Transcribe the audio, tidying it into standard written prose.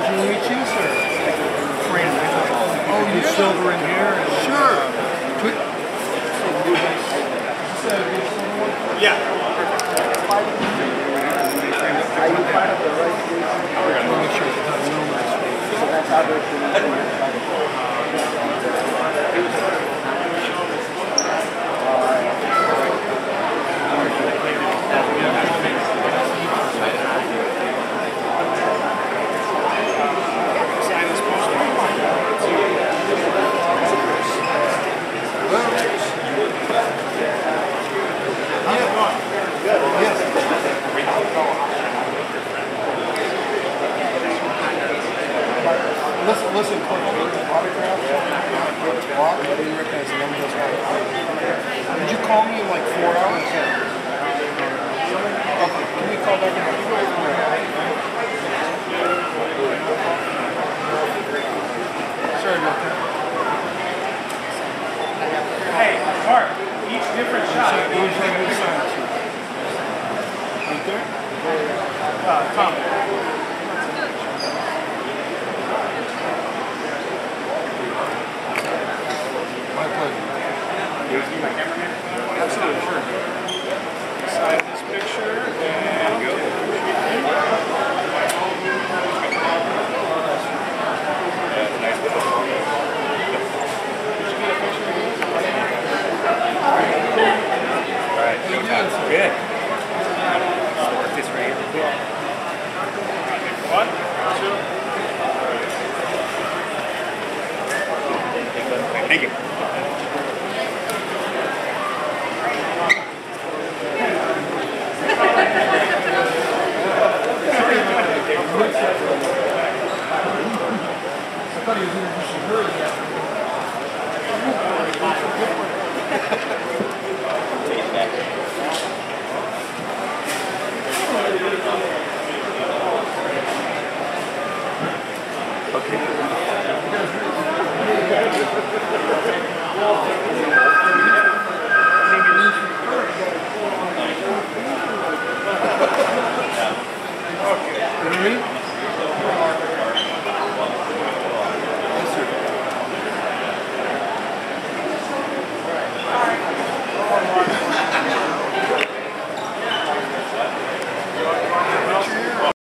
to meet you, sir. Frank. Oh, yeah. Silver in here. And, sure. Yeah. Listen, autograph. I didn't recognize the number. Did you call me in like 4 hours? Okay, can we call back in? Sorry about that. Hey, Mark, each different shot. Who's that good sign? Right there? Tom. My pleasure. Absolutely, sure. Sign this picture and go. Alright, good. Work this right here. 1, 2. Thank you. I thought he was introducing her.